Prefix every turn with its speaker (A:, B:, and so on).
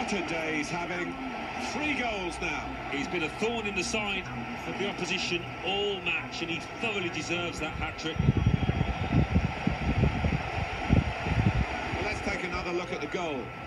A: Saturday's having 3 goals now.
B: He's been a thorn in the side of the opposition all match, and he thoroughly deserves that hat-trick.
A: Well, let's take another look at the goal.